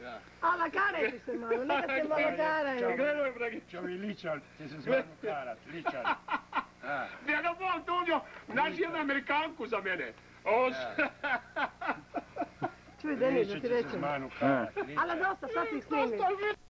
ala karajte se malo, neka se malo karaju. Gledaj, Bragi. Čovi ličar, ti se zvanju karat, ličar. Ja ga bol Tulio, naši jednu Amerikanku za mene. Čuj, Denis, da ti rečem. Ala dosta, sad ti snimim.